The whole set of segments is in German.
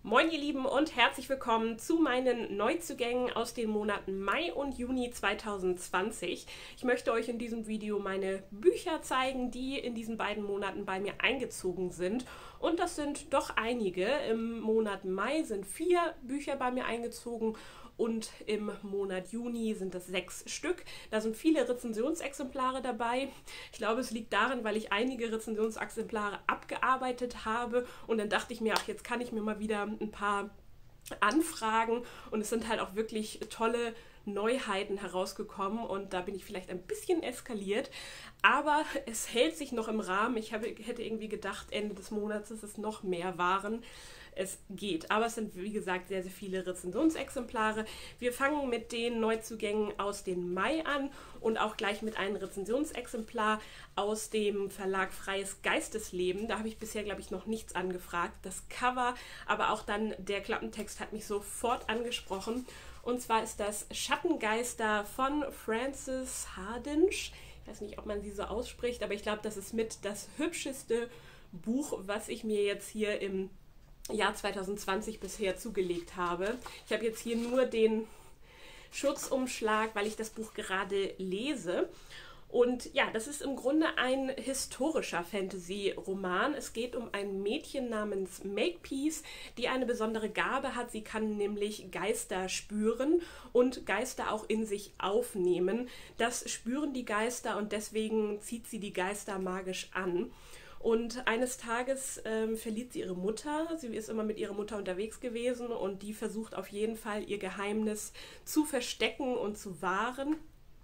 Moin ihr Lieben und herzlich willkommen zu meinen Neuzugängen aus den Monaten Mai und Juni 2020. Ich möchte euch in diesem Video meine Bücher zeigen, die in diesen beiden Monaten bei mir eingezogen sind. Und das sind doch einige. Im Monat Mai sind 4 Bücher bei mir eingezogen und im Monat Juni sind es 6 Stück. Da sind viele Rezensionsexemplare dabei. Ich glaube, es liegt daran, weil ich einige Rezensionsexemplare abgearbeitet habe und dann dachte ich mir, ach, jetzt kann ich mir mal wieder ein paar anfragen und es sind halt auch wirklich tolle Neuheiten herausgekommen und da bin ich vielleicht ein bisschen eskaliert, aber es hält sich noch im Rahmen. Ich hätte irgendwie gedacht, Ende des Monats, dass es noch mehr waren. Es geht, aber es sind wie gesagt sehr, sehr viele Rezensionsexemplare. Wir fangen mit den Neuzugängen aus dem Mai an und auch gleich mit einem Rezensionsexemplar aus dem Verlag Freies Geistesleben. Da habe ich bisher, glaube ich, noch nichts angefragt. Das Cover, aber auch dann der Klappentext hat mich sofort angesprochen. Und zwar ist das Schattengeister von Frances Hardinge. Ich weiß nicht, ob man sie so ausspricht, aber ich glaube, das ist mit das hübscheste Buch, was ich mir jetzt hier im Jahr 2020 bisher zugelegt habe. Ich habe jetzt hier nur den Schutzumschlag, weil ich das Buch gerade lese. Und ja, das ist im Grunde ein historischer Fantasy-Roman. Es geht um ein Mädchen namens Makepeace, die eine besondere Gabe hat. Sie kann nämlich Geister spüren und Geister auch in sich aufnehmen. Das spüren die Geister und deswegen zieht sie die Geister magisch an. Und eines Tages verliert sie ihre Mutter. Sie ist immer mit ihrer Mutter unterwegs gewesen und die versucht auf jeden Fall ihr Geheimnis zu verstecken und zu wahren.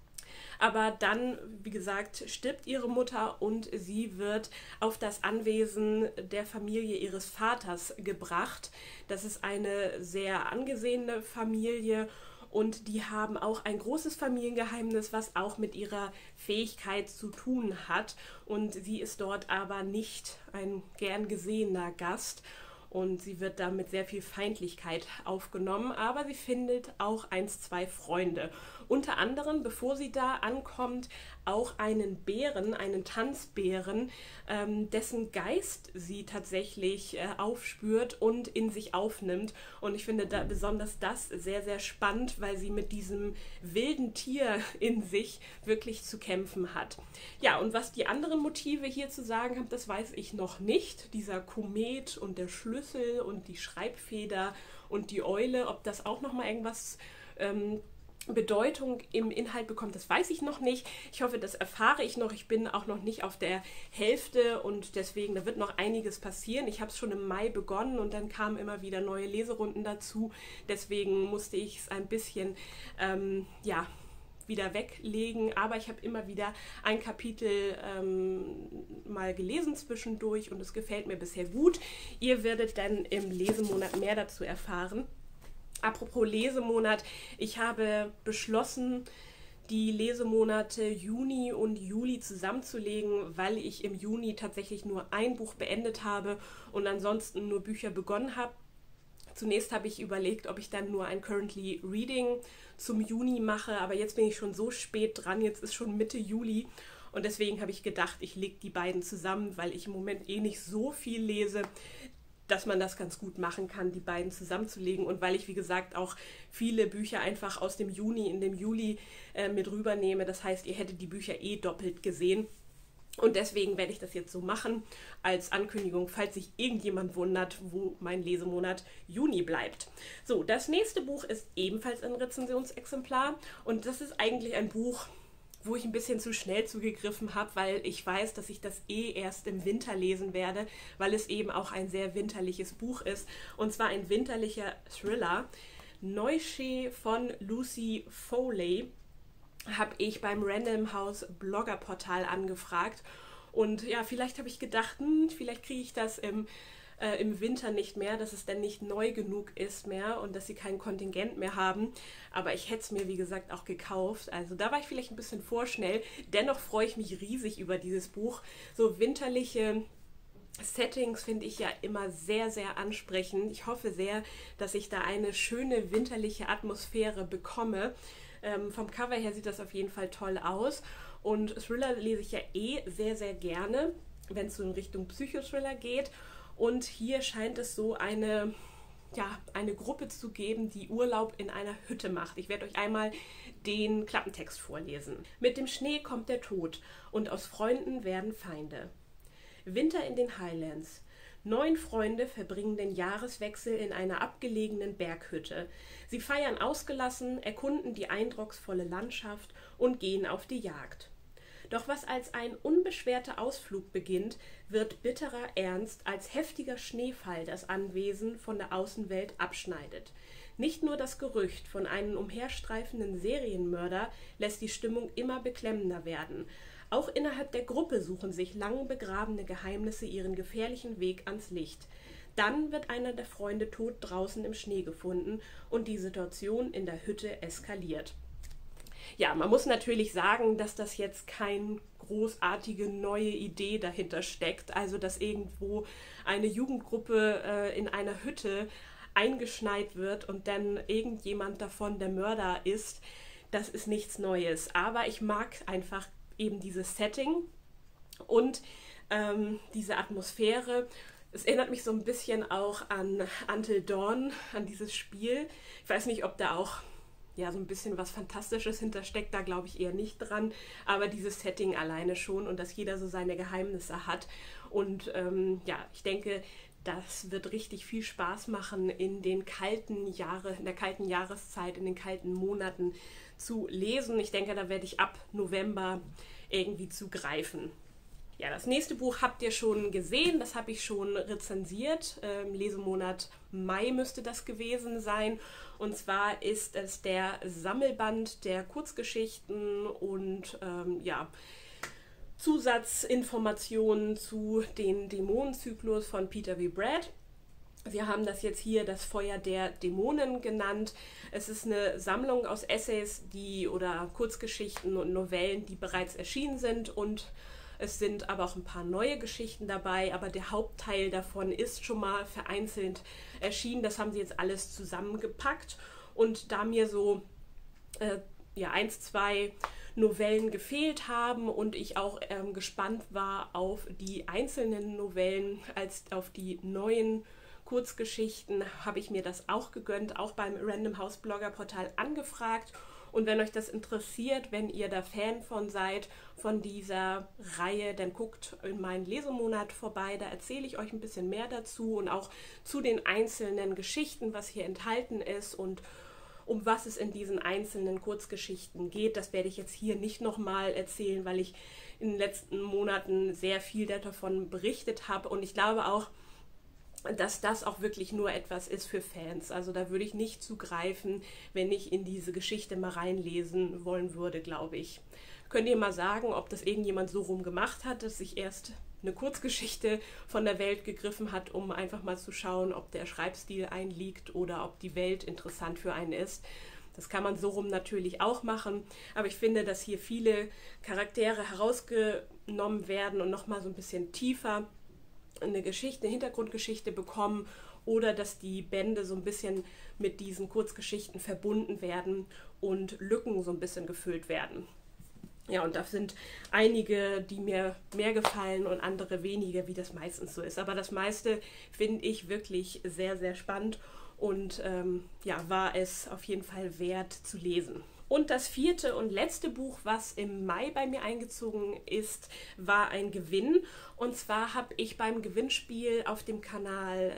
Aber dann, wie gesagt, stirbt ihre Mutter und sie wird auf das Anwesen der Familie ihres Vaters gebracht. Das ist eine sehr angesehene Familie. Und die haben auch ein großes Familiengeheimnis, was auch mit ihrer Fähigkeit zu tun hat. Und sie ist dort aber nicht ein gern gesehener Gast. Und sie wird da mit sehr viel Feindlichkeit aufgenommen. Aber sie findet auch 1, 2 Freunde. Unter anderem, bevor sie da ankommt, auch einen Bären, einen Tanzbären, dessen Geist sie tatsächlich aufspürt und in sich aufnimmt. Und ich finde da besonders das sehr, sehr spannend, weil sie mit diesem wilden Tier in sich wirklich zu kämpfen hat. Ja, und was die anderen Motive hier zu sagen haben, das weiß ich noch nicht. Dieser Komet und der Schlüssel und die Schreibfeder und die Eule, ob das auch nochmal irgendwas Bedeutung im Inhalt bekommt, das weiß ich noch nicht. Ich hoffe, das erfahre ich noch. Ich bin auch noch nicht auf der Hälfte und deswegen, da wird noch einiges passieren. Ich habe es schon im Mai begonnen und dann kamen immer wieder neue Leserunden dazu. Deswegen musste ich es ein bisschen, wieder weglegen, aber ich habe immer wieder ein Kapitel mal gelesen zwischendurch und es gefällt mir bisher gut. Ihr werdet dann im Lesemonat mehr dazu erfahren. Apropos Lesemonat, ich habe beschlossen, die Lesemonate Juni und Juli zusammenzulegen, weil ich im Juni tatsächlich nur ein Buch beendet habe und ansonsten nur Bücher begonnen habe. Zunächst habe ich überlegt, ob ich dann nur ein Currently Reading zum Juni mache, aber jetzt bin ich schon so spät dran, jetzt ist schon Mitte Juli und deswegen habe ich gedacht, ich lege die beiden zusammen, weil ich im Moment eh nicht so viel lese, dass man das ganz gut machen kann, die beiden zusammenzulegen und weil ich, wie gesagt, auch viele Bücher einfach aus dem Juni in dem Juli mit rübernehme. Das heißt, ihr hättet die Bücher eh doppelt gesehen. Und deswegen werde ich das jetzt so machen als Ankündigung, falls sich irgendjemand wundert, wo mein Lesemonat Juni bleibt. So, das nächste Buch ist ebenfalls ein Rezensionsexemplar und das ist eigentlich ein Buch, wo ich ein bisschen zu schnell zugegriffen habe, weil ich weiß, dass ich das eh erst im Winter lesen werde, weil es eben auch ein sehr winterliches Buch ist. Und zwar ein winterlicher Thriller. Neusche von Lucy Foley habe ich beim Random House Bloggerportal angefragt. Und ja, vielleicht habe ich gedacht, vielleicht kriege ich das im Winter nicht mehr, dass es dann nicht neu genug ist mehr und dass sie kein Kontingent mehr haben. Aber ich hätte es mir, wie gesagt, auch gekauft. Also da war ich vielleicht ein bisschen vorschnell. Dennoch freue ich mich riesig über dieses Buch. So winterliche Settings finde ich ja immer sehr, sehr ansprechend. Ich hoffe sehr, dass ich da eine schöne winterliche Atmosphäre bekomme. Vom Cover her sieht das auf jeden Fall toll aus. Und Thriller lese ich ja eh sehr, sehr gerne, wenn es so in Richtung Psychothriller geht. Und hier scheint es so eine ja, eine Gruppe zu geben, die Urlaub in einer Hütte macht. Ich werde euch einmal den Klappentext vorlesen. Mit dem Schnee kommt der Tod und aus Freunden werden Feinde. Winter in den Highlands. 9 Freunde verbringen den Jahreswechsel in einer abgelegenen Berghütte. Sie feiern ausgelassen, erkunden die eindrucksvolle Landschaft und gehen auf die Jagd. Doch was als ein unbeschwerter Ausflug beginnt, wird bitterer Ernst, als heftiger Schneefall das Anwesen von der Außenwelt abschneidet. Nicht nur das Gerücht von einem umherstreifenden Serienmörder lässt die Stimmung immer beklemmender werden. Auch innerhalb der Gruppe suchen sich lang begrabene Geheimnisse ihren gefährlichen Weg ans Licht. Dann wird einer der Freunde tot draußen im Schnee gefunden und die Situation in der Hütte eskaliert. Ja, man muss natürlich sagen, dass das jetzt keine großartige neue Idee dahinter steckt. Also, dass irgendwo eine Jugendgruppe in einer Hütte eingeschneit wird und dann irgendjemand davon der Mörder ist. Das ist nichts Neues. Aber ich mag einfach eben dieses Setting und diese Atmosphäre. Es erinnert mich so ein bisschen auch an Until Dawn, an dieses Spiel. Ich weiß nicht, ob da auch ja, so ein bisschen was Fantastisches hintersteckt, da glaube ich eher nicht dran, aber dieses Setting alleine schon und dass jeder so seine Geheimnisse hat und ja, ich denke, das wird richtig viel Spaß machen in der kalten Jahreszeit, in den kalten Monaten zu lesen. Ich denke, da werde ich ab November irgendwie zugreifen. Ja, das nächste Buch habt ihr schon gesehen, das habe ich schon rezensiert. Lesemonat Mai müsste das gewesen sein. Und zwar ist es der Sammelband der Kurzgeschichten und ja, Zusatzinformationen zu den Dämonenzyklus von Peter V. Brad. Wir haben das jetzt hier das Feuer der Dämonen genannt. Es ist eine Sammlung aus Essays oder Kurzgeschichten und Novellen, die bereits erschienen sind und es sind aber auch ein paar neue Geschichten dabei, aber der Hauptteil davon ist schon mal vereinzelt erschienen. Das haben sie jetzt alles zusammengepackt und da mir so ja, 1, 2 Novellen gefehlt haben und ich auch gespannt war auf die einzelnen Novellen als auf die neuen Kurzgeschichten, habe ich mir das auch gegönnt, auch beim Random House Blogger Portal angefragt. Und wenn euch das interessiert, wenn ihr da Fan von seid, von dieser Reihe, dann guckt in meinen Lesemonat vorbei, da erzähle ich euch ein bisschen mehr dazu und auch zu den einzelnen Geschichten, was hier enthalten ist und um was es in diesen einzelnen Kurzgeschichten geht. Das werde ich jetzt hier nicht nochmal erzählen, weil ich in den letzten Monaten sehr viel davon berichtet habe und ich glaube auch, dass das auch wirklich nur etwas ist für Fans. Also da würde ich nicht zugreifen, wenn ich in diese Geschichte mal reinlesen wollen würde, glaube ich. Könnt ihr mal sagen, ob das irgendjemand so rum gemacht hat, dass sich erst eine Kurzgeschichte von der Welt gegriffen hat, um einfach mal zu schauen, ob der Schreibstil einliegt oder ob die Welt interessant für einen ist. Das kann man so rum natürlich auch machen, aber ich finde, dass hier viele Charaktere herausgenommen werden und nochmal so ein bisschen tiefer eine Hintergrundgeschichte bekommen oder dass die Bände so ein bisschen mit diesen Kurzgeschichten verbunden werden und Lücken so ein bisschen gefüllt werden. Ja, und das sind einige, die mir mehr gefallen und andere weniger, wie das meistens so ist. Aber das meiste finde ich wirklich sehr, sehr spannend und ja, war es auf jeden Fall wert zu lesen. Und das 4. und letzte Buch, was im Mai bei mir eingezogen ist, war ein Gewinn. Und zwar habe ich beim Gewinnspiel auf dem Kanal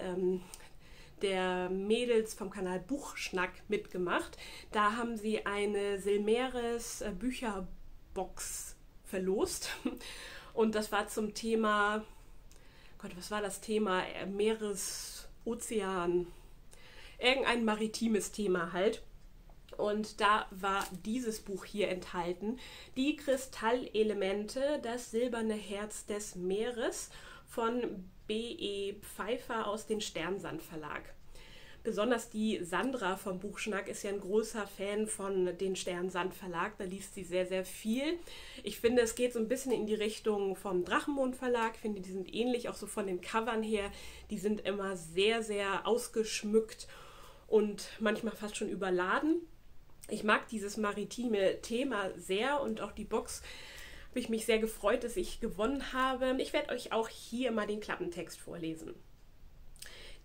der Mädels vom Kanal Buchschnack mitgemacht. Da haben sie eine Silmeris Bücherbox verlost. Und das war zum Thema, Gott, was war das Thema? Meeres, Ozean, irgendein maritimes Thema halt. Und da war dieses Buch hier enthalten, Die Kristallelemente, das silberne Herz des Meeres von B.E. Pfeiffer aus dem Sternsand Verlag. Besonders die Sandra vom Buchschnack ist ja ein großer Fan von den Sternsand Verlag, da liest sie sehr, sehr viel. Ich finde, es geht so ein bisschen in die Richtung vom Drachenmond Verlag, ich finde, die sind ähnlich, auch so von den Covern her, die sind immer sehr, sehr ausgeschmückt und manchmal fast schon überladen. Ich mag dieses maritime Thema sehr und auch die Box habe ich mich sehr gefreut, dass ich gewonnen habe. Ich werde euch auch hier mal den Klappentext vorlesen.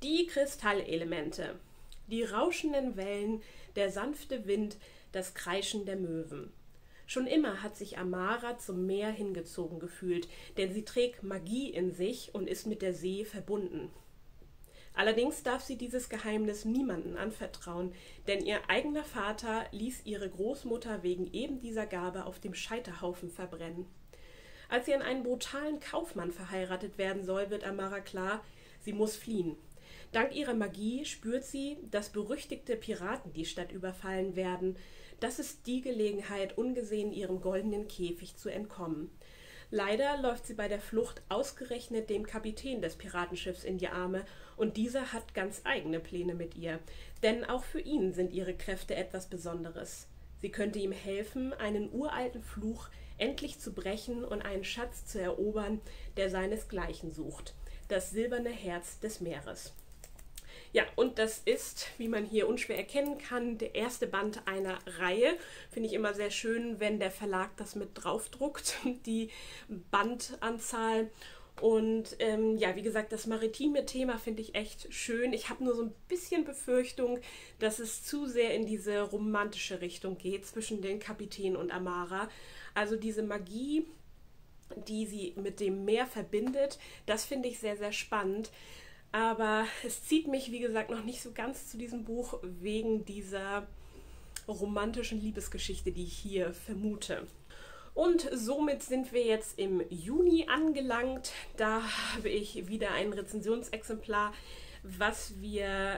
Die Kristallelemente, die rauschenden Wellen, der sanfte Wind, das Kreischen der Möwen. Schon immer hat sich Amara zum Meer hingezogen gefühlt, denn sie trägt Magie in sich und ist mit der See verbunden. Allerdings darf sie dieses Geheimnis niemandem anvertrauen, denn ihr eigener Vater ließ ihre Großmutter wegen eben dieser Gabe auf dem Scheiterhaufen verbrennen. Als sie an einen brutalen Kaufmann verheiratet werden soll, wird Amara klar, sie muss fliehen. Dank ihrer Magie spürt sie, dass berüchtigte Piraten die Stadt überfallen werden. Das ist die Gelegenheit, ungesehen ihrem goldenen Käfig zu entkommen. Leider läuft sie bei der Flucht ausgerechnet dem Kapitän des Piratenschiffs in die Arme und dieser hat ganz eigene Pläne mit ihr. Denn auch für ihn sind ihre Kräfte etwas Besonderes. Sie könnte ihm helfen, einen uralten Fluch endlich zu brechen und einen Schatz zu erobern, der seinesgleichen sucht. Das silberne Herz des Meeres. Ja, und das ist, wie man hier unschwer erkennen kann, der erste Band einer Reihe. Finde ich immer sehr schön, wenn der Verlag das mit draufdruckt, die Bandanzahl. Und ja, wie gesagt, das maritime Thema finde ich echt schön. Ich habe nur so ein bisschen Befürchtung, dass es zu sehr in diese romantische Richtung geht zwischen den Kapitän und Amara. Also diese Magie, die sie mit dem Meer verbindet, das finde ich sehr, sehr spannend. Aber es zieht mich, wie gesagt, noch nicht so ganz zu diesem Buch wegen dieser romantischen Liebesgeschichte, die ich hier vermute. Und somit sind wir jetzt im Juni angelangt. Da habe ich wieder ein Rezensionsexemplar, was wir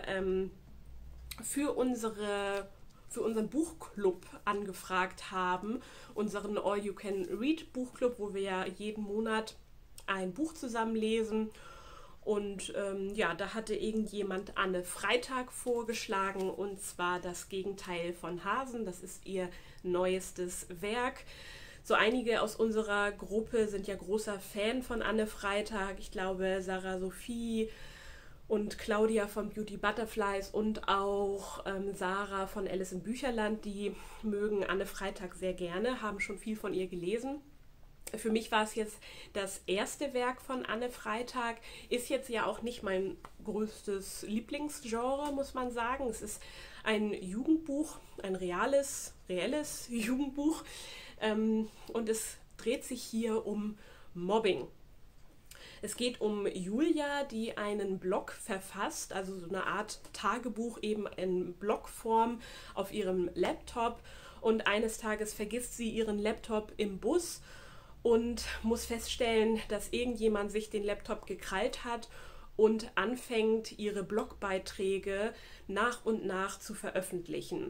für unseren Buchclub angefragt haben. Unseren All-You-Can-Read-Buchclub, wo wir ja jeden Monat ein Buch zusammen lesen. Und ja, da hatte irgendjemand Anne Freitag vorgeschlagen, und zwar Das Gegenteil von Hasen. Das ist ihr neuestes Werk. So einige aus unserer Gruppe sind ja großer Fan von Anne Freitag. Ich glaube, Sarah Sophie und Claudia von Beauty Butterflies und auch Sarah von Alice im Bücherland, die mögen Anne Freitag sehr gerne, haben schon viel von ihr gelesen. Für mich war es jetzt das erste Werk von Anne Freitag, ist jetzt ja auch nicht mein größtes Lieblingsgenre, muss man sagen. Es ist ein Jugendbuch, ein reelles Jugendbuch, und es dreht sich hier um Mobbing. Es geht um Julia, die einen Blog verfasst, also so eine Art Tagebuch eben in Blogform auf ihrem Laptop, und eines Tages vergisst sie ihren Laptop im Bus und muss feststellen, dass irgendjemand sich den Laptop gekrallt hat und anfängt, ihre Blogbeiträge nach und nach zu veröffentlichen.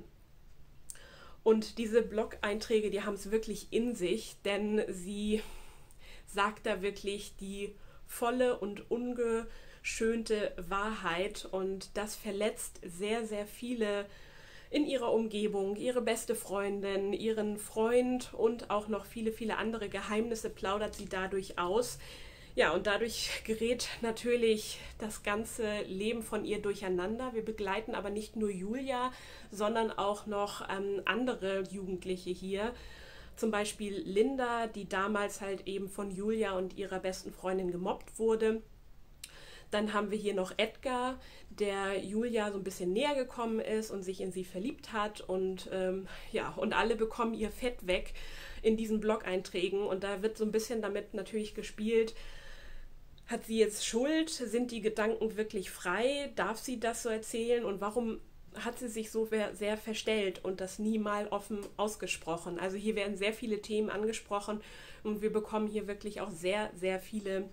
Und diese Blog-Einträge, die haben es wirklich in sich, denn sie sagt da wirklich die volle und ungeschönte Wahrheit, und das verletzt sehr, sehr viele in ihrer Umgebung, ihre beste Freundin, ihren Freund und auch noch viele, viele andere Geheimnisse plaudert sie dadurch aus. Ja, und dadurch gerät natürlich das ganze Leben von ihr durcheinander. Wir begleiten aber nicht nur Julia, sondern auch noch andere Jugendliche hier. Zum Beispiel Linda, die damals halt eben von Julia und ihrer besten Freundin gemobbt wurde. Dann haben wir hier noch Edgar, der Julia so ein bisschen näher gekommen ist und sich in sie verliebt hat. Und ja, und alle bekommen ihr Fett weg in diesen Blog-Einträgen. Und da wird so ein bisschen damit natürlich gespielt, hat sie jetzt Schuld? Sind die Gedanken wirklich frei? Darf sie das so erzählen? Und warum hat sie sich so sehr verstellt und das nie mal offen ausgesprochen? Also hier werden sehr viele Themen angesprochen und wir bekommen hier wirklich auch sehr, sehr viele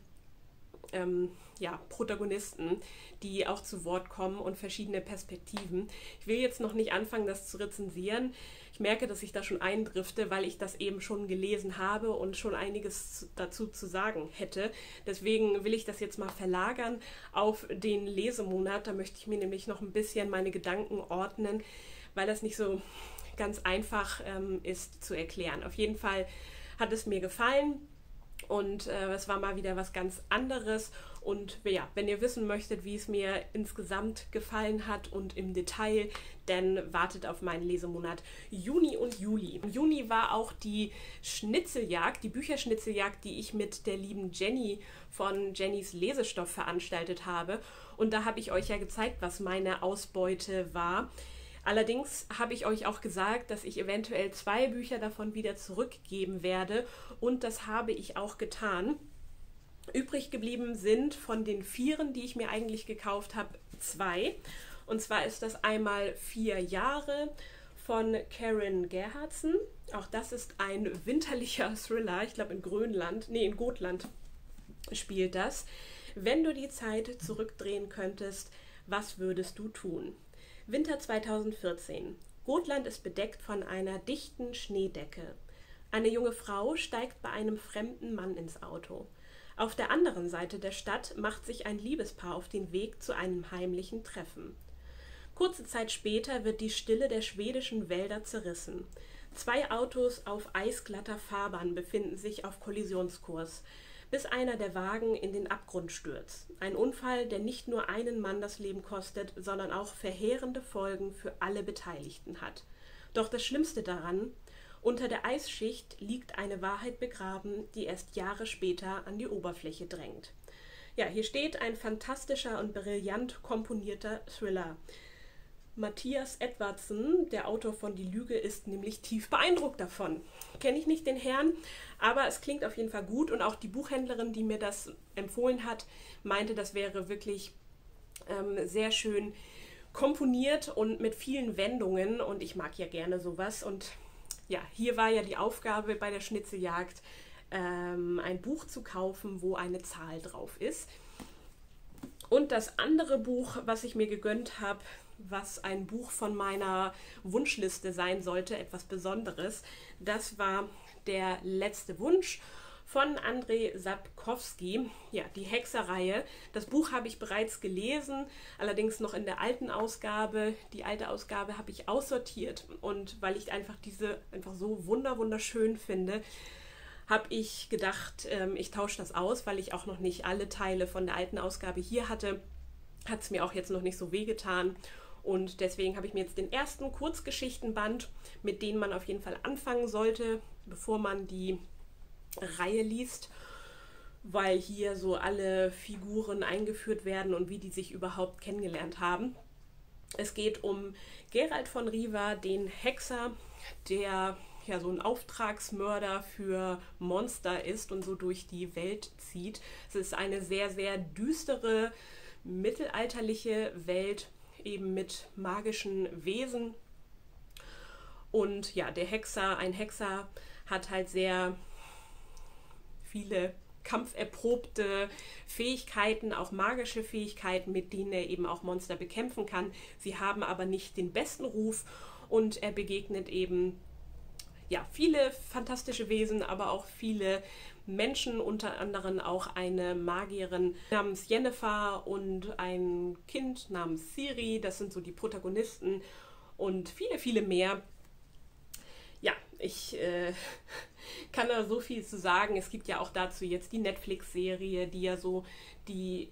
ja, Protagonisten, die auch zu Wort kommen und verschiedene Perspektiven. Ich will jetzt noch nicht anfangen, das zu rezensieren. Ich merke, dass ich da schon eindrifte, weil ich das eben schon gelesen habe und schon einiges dazu zu sagen hätte. Deswegen will ich das jetzt mal verlagern auf den Lesemonat. Da möchte ich mir nämlich noch ein bisschen meine Gedanken ordnen, weil das nicht so ganz einfach ist zu erklären. Auf jeden Fall hat es mir gefallen. Und es war mal wieder was ganz anderes. Und ja, wenn ihr wissen möchtet, wie es mir insgesamt gefallen hat und im Detail, dann wartet auf meinen Lesemonat Juni und Juli. Im Juni war auch die Schnitzeljagd, die Bücherschnitzeljagd, die ich mit der lieben Jenny von Jennys Lesestoff veranstaltet habe. Und da habe ich euch ja gezeigt, was meine Ausbeute war. Allerdings habe ich euch auch gesagt, dass ich eventuell 2 Bücher davon wieder zurückgeben werde und das habe ich auch getan. Übrig geblieben sind von den 4, die ich mir eigentlich gekauft habe, 2. Und zwar ist das einmal 4 Jahre von Karen Gerhardsen. Auch das ist ein winterlicher Thriller. Ich glaube in Gotland spielt das. Wenn du die Zeit zurückdrehen könntest, was würdest du tun? Winter 2014. Gotland ist bedeckt von einer dichten Schneedecke. Eine junge Frau steigt bei einem fremden Mann ins Auto. Auf der anderen Seite der Stadt macht sich ein Liebespaar auf den Weg zu einem heimlichen Treffen. Kurze Zeit später wird die Stille der schwedischen Wälder zerrissen. 2 Autos auf eisglatter Fahrbahn befinden sich auf Kollisionskurs, bis einer der Wagen in den Abgrund stürzt. Ein Unfall, der nicht nur einen Mann das Leben kostet, sondern auch verheerende Folgen für alle Beteiligten hat. Doch das Schlimmste daran: unter der Eisschicht liegt eine Wahrheit begraben, die erst Jahre später an die Oberfläche drängt. Ja, hier steht ein fantastischer und brillant komponierter Thriller. Mattias Edvardsen, der Autor von Die Lüge, ist nämlich tief beeindruckt davon. Kenne ich nicht den Herrn, aber es klingt auf jeden Fall gut und auch die Buchhändlerin, die mir das empfohlen hat, meinte, das wäre wirklich sehr schön komponiert und mit vielen Wendungen und ich mag ja gerne sowas. Und ja, hier war ja die Aufgabe bei der Schnitzeljagd, ein Buch zu kaufen, wo eine Zahl drauf ist. Und das andere Buch, was ich mir gegönnt habe, was ein Buch von meiner Wunschliste sein sollte, etwas Besonderes, das war Der letzte Wunsch von Andrzej Sapkowski, ja, die Hexerreihe. Das Buch habe ich bereits gelesen, allerdings noch in der alten Ausgabe. Die alte Ausgabe habe ich aussortiert und weil ich einfach diese so wunderschön finde, habe ich gedacht, ich tausche das aus, weil ich auch noch nicht alle Teile von der alten Ausgabe hier hatte. Hat es mir auch jetzt noch nicht so wehgetan. Und deswegen habe ich mir jetzt den ersten Kurzgeschichtenband, mit denen man auf jeden Fall anfangen sollte, bevor man die Reihe liest, weil hier so alle Figuren eingeführt werden und wie die sich überhaupt kennengelernt haben. Es geht um Geralt von Riva, den Hexer, der ja so ein Auftragsmörder für Monster ist und so durch die Welt zieht. Es ist eine sehr, sehr düstere, mittelalterliche Welt, eben mit magischen Wesen. Und ja, ein Hexer hat halt sehr viele kampferprobte Fähigkeiten, auch magische Fähigkeiten, mit denen er eben auch Monster bekämpfen kann. Sie haben aber nicht den besten Ruf und er begegnet eben ja, viele fantastische Wesen, aber auch viele Menschen, unter anderem auch eine Magierin namens Yennefer und ein Kind namens Ciri. Das sind so die Protagonisten und viele mehr. Ja, ich kann da so viel zu sagen. Es gibt ja auch dazu jetzt die Netflix-Serie, die ja so die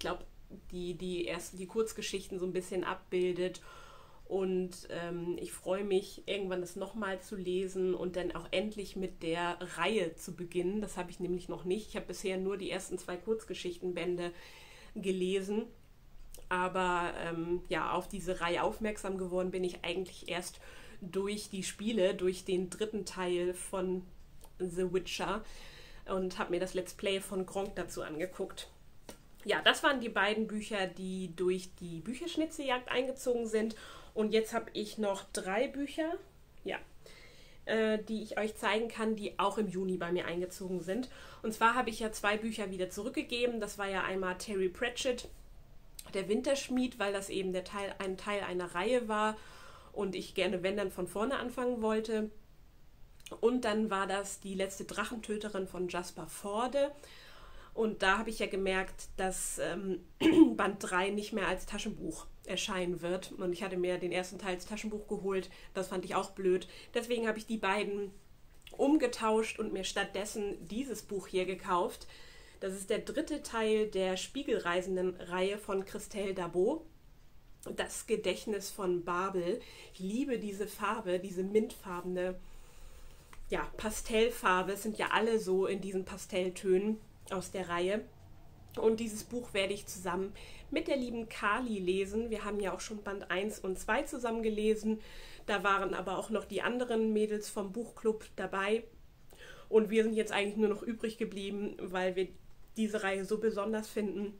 Kurzgeschichten so ein bisschen abbildet. Und ich freue mich, irgendwann das nochmal zu lesen und dann auch endlich mit der Reihe zu beginnen. Das habe ich nämlich noch nicht. Ich habe bisher nur die ersten 2 Kurzgeschichtenbände gelesen. Aber ja, auf diese Reihe aufmerksam geworden bin ich eigentlich erst durch die Spiele, durch den 3. Teil von The Witcher und habe mir das Let's Play von Gronkh dazu angeguckt. Ja, das waren die beiden Bücher, die durch die Bücherschnitzeljagd eingezogen sind. Und jetzt habe ich noch 3 Bücher, ja, die ich euch zeigen kann, die auch im Juni bei mir eingezogen sind. Und zwar habe ich ja 2 Bücher wieder zurückgegeben. Das war ja einmal Terry Pratchett, Der Winterschmied, weil das eben ein Teil einer Reihe war und ich gerne, wenn dann, von vorne anfangen wollte. Und dann war das Die letzte Drachentöterin von Jasper Fforde. Und da habe ich ja gemerkt, dass Band 3 nicht mehr als Taschenbuch erscheinen wird. Und ich hatte mir den ersten Teil als Taschenbuch geholt. Das fand ich auch blöd. Deswegen habe ich die beiden umgetauscht und mir stattdessen dieses Buch hier gekauft. Das ist der 3. Teil der Spiegelreisenden-Reihe von Christelle Darboux. Das Gedächtnis von Babel. Ich liebe diese Farbe, diese mintfarbene, ja, Pastellfarbe. Es sind ja alle so in diesen Pastelltönen aus der Reihe. Und dieses Buch werde ich zusammen mit der lieben Kali lesen. Wir haben ja auch schon Band 1 und 2 zusammen gelesen. Da waren aber auch noch die anderen Mädels vom Buchclub dabei. Und wir sind jetzt eigentlich nur noch übrig geblieben, weil wir diese Reihe so besonders finden,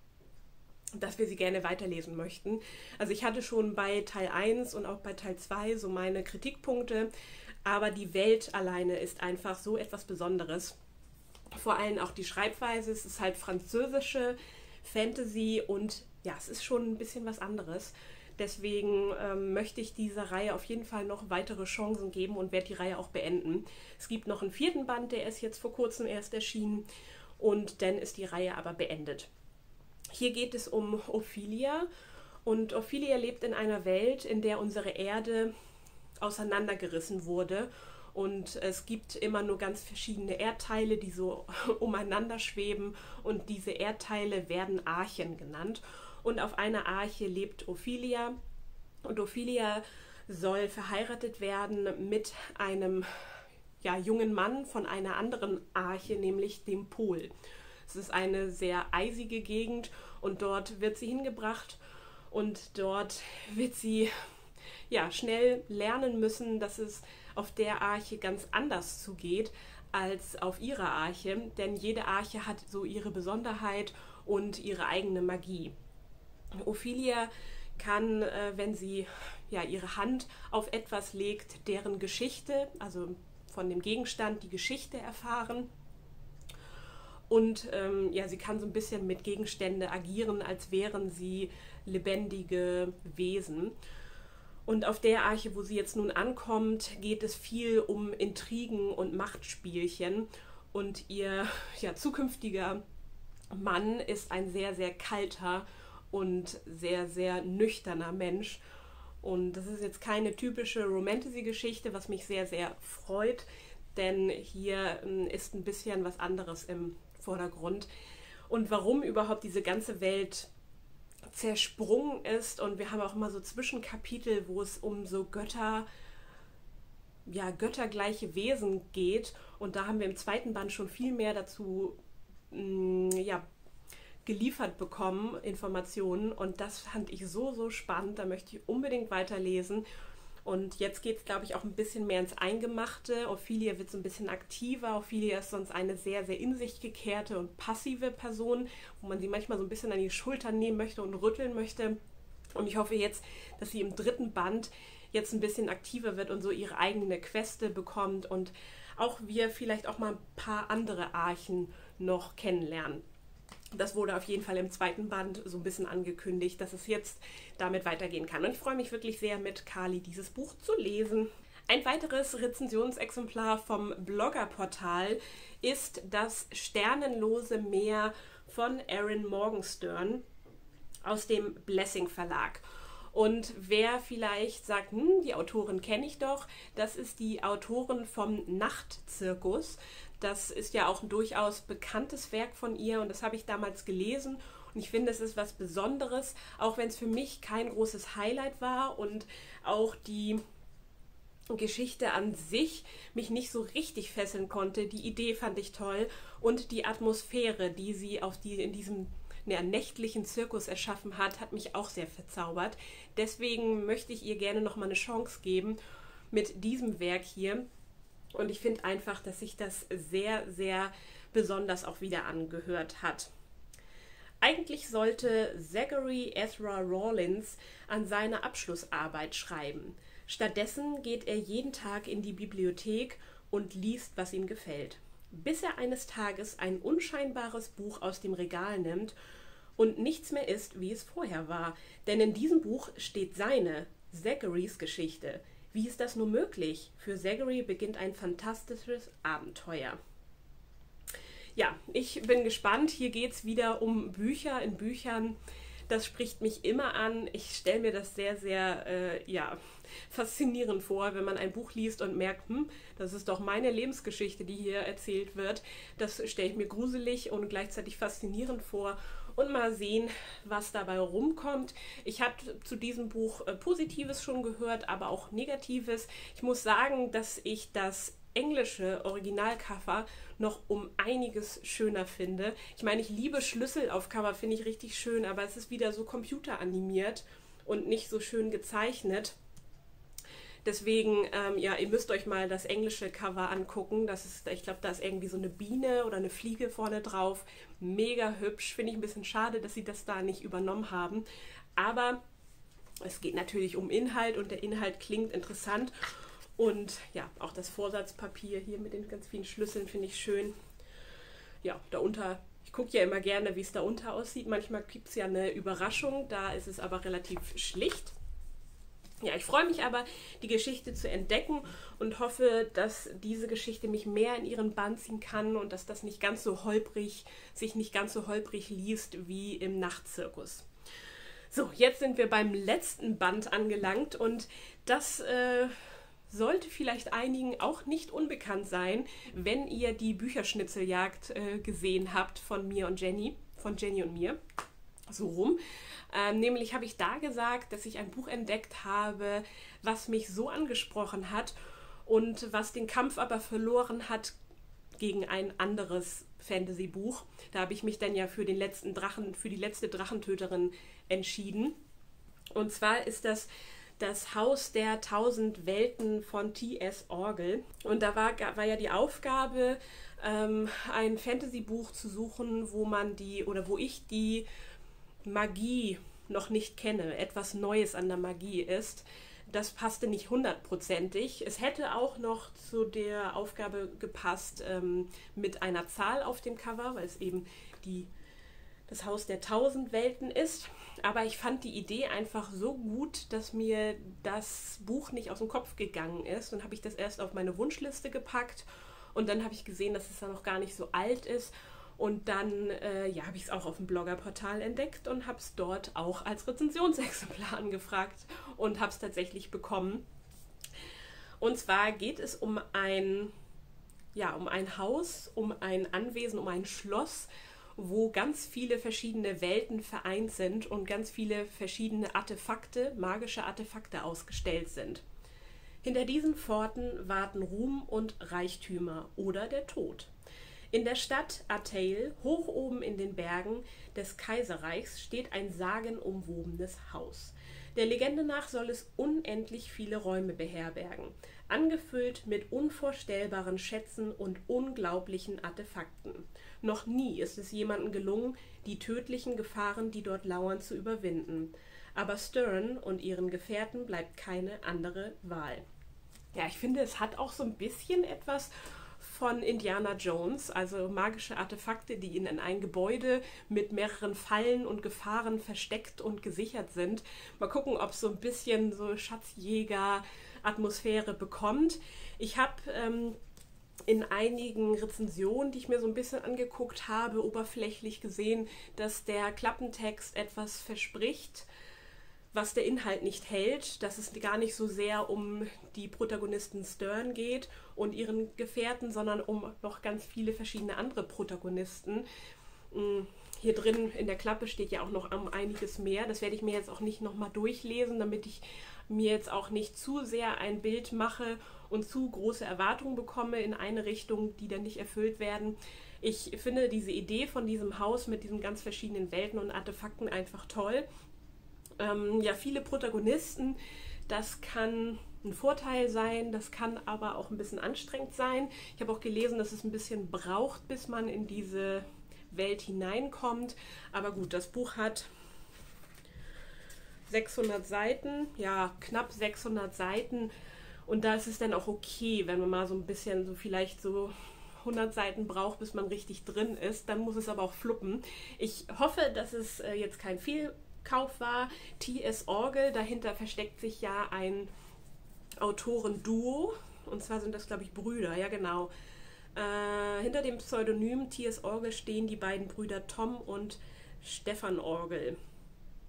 dass wir sie gerne weiterlesen möchten. Also ich hatte schon bei Teil 1 und auch bei Teil 2 so meine Kritikpunkte, aber die Welt alleine ist einfach so etwas Besonderes. Vor allem auch die Schreibweise, es ist halt französische Fantasy und ja, es ist schon ein bisschen was anderes. Deswegen möchte ich dieser Reihe auf jeden Fall noch weitere Chancen geben und werde die Reihe auch beenden. Es gibt noch einen 4. Band, der ist jetzt vor kurzem erst erschienen und dann ist die Reihe aber beendet. Hier geht es um Ophelia und Ophelia lebt in einer Welt, in der unsere Erde auseinandergerissen wurde. Und es gibt immer nur ganz verschiedene Erdteile, die so umeinander schweben. Und diese Erdteile werden Archen genannt. Und auf einer Arche lebt Ophelia. Und Ophelia soll verheiratet werden mit einem jungen Mann von einer anderen Arche, nämlich dem Pol. Es ist eine sehr eisige Gegend und dort wird sie hingebracht. Und dort wird sie schnell lernen müssen, dass es auf der Arche ganz anders zugeht als auf ihrer Arche, denn jede Arche hat so ihre Besonderheit und ihre eigene Magie. Ophelia kann, wenn sie ihre Hand auf etwas legt, deren Geschichte, also von dem Gegenstand die Geschichte erfahren. Und sie kann so ein bisschen mit Gegenstände agieren, als wären sie lebendige Wesen. Und auf der Arche, wo sie jetzt nun ankommt, geht es viel um Intrigen und Machtspielchen. Und ihr zukünftiger Mann ist ein sehr, sehr kalter und sehr, sehr nüchterner Mensch. Und das ist jetzt keine typische Romantasy-Geschichte, was mich sehr, sehr freut, denn hier ist ein bisschen was anderes im Vordergrund. Und warum überhaupt diese ganze Welt zersprungen ist, und wir haben auch immer so Zwischenkapitel, wo es um so göttergleiche Wesen geht, und da haben wir im 2. Band schon viel mehr dazu geliefert bekommen, Informationen, und das fand ich so, so spannend, da möchte ich unbedingt weiterlesen. Und jetzt geht es, glaube ich, auch ein bisschen mehr ins Eingemachte. Ophelia wird so ein bisschen aktiver. Ophelia ist sonst eine sehr, sehr in sich gekehrte und passive Person, wo man sie manchmal so ein bisschen an die Schultern nehmen möchte und rütteln möchte. Und ich hoffe jetzt, dass sie im 3. Band jetzt ein bisschen aktiver wird und so ihre eigene Queste bekommt und auch wir vielleicht auch mal ein paar andere Archen noch kennenlernen. Das wurde auf jeden Fall im 2. Band so ein bisschen angekündigt, dass es jetzt damit weitergehen kann. Und ich freue mich wirklich sehr, mit Kali dieses Buch zu lesen. Ein weiteres Rezensionsexemplar vom Bloggerportal ist das Sternenlose Meer von Erin Morgenstern aus dem Blessing Verlag. Und wer vielleicht sagt, die Autorin kenne ich doch, das ist die Autorin vom Nachtzirkus. Das ist ja auch ein durchaus bekanntes Werk von ihr und das habe ich damals gelesen und ich finde, es ist was Besonderes, auch wenn es für mich kein großes Highlight war und auch die Geschichte an sich mich nicht so richtig fesseln konnte. Die Idee fand ich toll und die Atmosphäre, die sie in diesem nächtlichen Zirkus erschaffen hat mich auch sehr verzaubert. Deswegen möchte ich ihr gerne noch mal eine Chance geben mit diesem Werk hier. Und ich finde einfach, dass sich das sehr, sehr besonders auch wieder angehört hat. Eigentlich sollte Zachary Ezra Rawlins an seiner Abschlussarbeit schreiben. Stattdessen geht er jeden Tag in die Bibliothek und liest, was ihm gefällt. Bis er eines Tages ein unscheinbares Buch aus dem Regal nimmt und nichts mehr ist, wie es vorher war. Denn in diesem Buch steht seine, Zacharys Geschichte. Wie ist das nur möglich? Für Zachary beginnt ein fantastisches Abenteuer. Ja, ich bin gespannt. Hier geht es wieder um Bücher. In Büchern Das spricht mich immer an. Ich stelle mir das sehr, sehr faszinierend vor, wenn man ein Buch liest und merkt, das ist doch meine Lebensgeschichte, die hier erzählt wird. Das stelle ich mir gruselig und gleichzeitig faszinierend vor. Und mal sehen, was dabei rumkommt. Ich habe zu diesem Buch Positives schon gehört, aber auch Negatives. Ich muss sagen, dass ich das englische Originalcover noch um einiges schöner finde. Ich meine, ich liebe Schlüssel auf Cover, finde ich richtig schön, aber es ist wieder so computeranimiert und nicht so schön gezeichnet. Deswegen, ihr müsst euch mal das englische Cover angucken. Das ist, ich glaube, da ist irgendwie so eine Biene oder eine Fliege vorne drauf. Mega hübsch. Finde ich ein bisschen schade, dass sie das da nicht übernommen haben. Aber es geht natürlich um Inhalt und der Inhalt klingt interessant. Und ja, auch das Vorsatzpapier hier mit den ganz vielen Schlüsseln finde ich schön. Ja, darunter, ich gucke ja immer gerne, wie es darunter aussieht. Manchmal gibt es ja eine Überraschung, da ist es aber relativ schlicht. Ja, ich freue mich aber, die Geschichte zu entdecken und hoffe, dass diese Geschichte mich mehr in ihren Bann ziehen kann und dass das nicht ganz so holprig, sich nicht ganz so holprig liest wie im Nachtzirkus. So, jetzt sind wir beim letzten Band angelangt und das sollte vielleicht einigen auch nicht unbekannt sein, wenn ihr die Bücherschnitzeljagd gesehen habt von mir und Jenny, von Jenny und mir. So rum. Nämlich habe ich da gesagt, dass ich ein Buch entdeckt habe, was mich so angesprochen hat und was den Kampf aber verloren hat gegen ein anderes Fantasy-Buch. Da habe ich mich dann ja für den letzten Drachen, für die letzte Drachentöterin entschieden. Und zwar ist das Haus der 1000 Welten von T.S. Orgel. Und da war ja die Aufgabe, ein Fantasy-Buch zu suchen, wo ich die Magie noch nicht kenne, etwas Neues an der Magie ist. Das passte nicht hundertprozentig. Es hätte auch noch zu der Aufgabe gepasst mit einer Zahl auf dem Cover, weil es eben das Haus der 1000 Welten ist. Aber ich fand die Idee einfach so gut, dass mir das Buch nicht aus dem Kopf gegangen ist. Dann habe ich das erst auf meine Wunschliste gepackt und dann habe ich gesehen, dass es ja noch gar nicht so alt ist. Und dann habe ich es auch auf dem Bloggerportal entdeckt und habe es dort auch als Rezensionsexemplar angefragt und habe es tatsächlich bekommen. Und zwar geht es um ein Haus, um ein Anwesen, um ein Schloss, wo ganz viele verschiedene Welten vereint sind und ganz viele verschiedene Artefakte, magische Artefakte ausgestellt sind. Hinter diesen Pforten warten Ruhm und Reichtümer oder der Tod. In der Stadt Artale, hoch oben in den Bergen des Kaiserreichs, steht ein sagenumwobenes Haus. Der Legende nach soll es unendlich viele Räume beherbergen, angefüllt mit unvorstellbaren Schätzen und unglaublichen Artefakten. Noch nie ist es jemandem gelungen, die tödlichen Gefahren, die dort lauern, zu überwinden. Aber Stern und ihren Gefährten bleibt keine andere Wahl. Ja, ich finde, es hat auch so ein bisschen etwas von Indiana Jones, also magische Artefakte, die in ein Gebäude mit mehreren Fallen und Gefahren versteckt und gesichert sind. Mal gucken, ob es so ein bisschen so Schatzjäger-Atmosphäre bekommt. Ich habe in einigen Rezensionen, die ich mir so ein bisschen angeguckt habe, oberflächlich gesehen, dass der Klappentext etwas verspricht, was der Inhalt nicht hält, dass es gar nicht so sehr um die Protagonisten Stern geht und ihren Gefährten, sondern um noch ganz viele verschiedene andere Protagonisten. Hier drin in der Klappe steht ja auch noch einiges mehr. Das werde ich mir jetzt auch nicht nochmal durchlesen, damit ich mir jetzt auch nicht zu sehr ein Bild mache und zu große Erwartungen bekomme in eine Richtung, die dann nicht erfüllt werden. Ich finde diese Idee von diesem Haus mit diesen ganz verschiedenen Welten und Artefakten einfach toll. Viele Protagonisten, das kann ein Vorteil sein, das kann aber auch ein bisschen anstrengend sein. Ich habe auch gelesen, dass es ein bisschen braucht, bis man in diese Welt hineinkommt. Aber gut, das Buch hat 600 Seiten, ja, knapp 600 Seiten. Und da ist es dann auch okay, wenn man mal so ein bisschen, so vielleicht so 100 Seiten braucht, bis man richtig drin ist. Dann muss es aber auch fluppen. Ich hoffe, dass es jetzt kein Fehlkauf war. T.S. Orgel, dahinter versteckt sich ja ein Autorenduo. Und zwar sind das, glaube ich, Brüder, ja genau. Hinter dem Pseudonym T.S. Orgel stehen die beiden Brüder Tom und Stefan Orgel.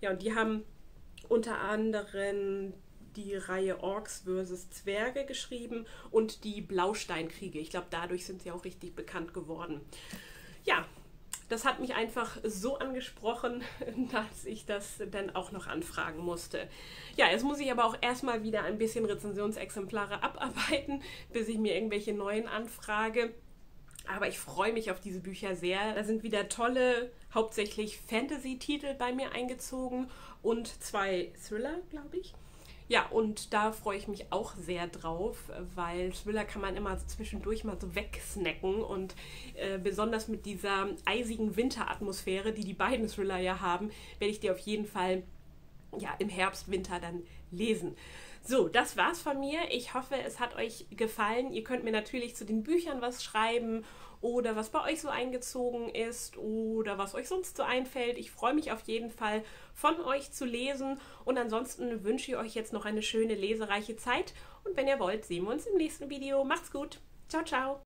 Ja, und die haben unter anderem die Reihe Orks vs. Zwerge geschrieben und die Blausteinkriege. Ich glaube, dadurch sind sie auch richtig bekannt geworden. Ja, das hat mich einfach so angesprochen, dass ich das dann auch noch anfragen musste. Ja, jetzt muss ich aber auch erstmal wieder ein bisschen Rezensionsexemplare abarbeiten, bis ich mir irgendwelche neuen anfrage. Aber ich freue mich auf diese Bücher sehr. Da sind wieder tolle, hauptsächlich Fantasy-Titel bei mir eingezogen und 2 Thriller, glaube ich. Ja, und da freue ich mich auch sehr drauf, weil Thriller kann man immer so zwischendurch mal so wegsnacken und besonders mit dieser eisigen Winteratmosphäre, die die beiden Thriller ja haben, werde ich die auf jeden Fall im Herbst, Winter dann lesen. So, das war's von mir. Ich hoffe, es hat euch gefallen. Ihr könnt mir natürlich zu den Büchern was schreiben oder was bei euch so eingezogen ist oder was euch sonst so einfällt. Ich freue mich auf jeden Fall, von euch zu lesen und ansonsten wünsche ich euch jetzt noch eine schöne lesereiche Zeit und wenn ihr wollt, sehen wir uns im nächsten Video. Macht's gut. Ciao, ciao.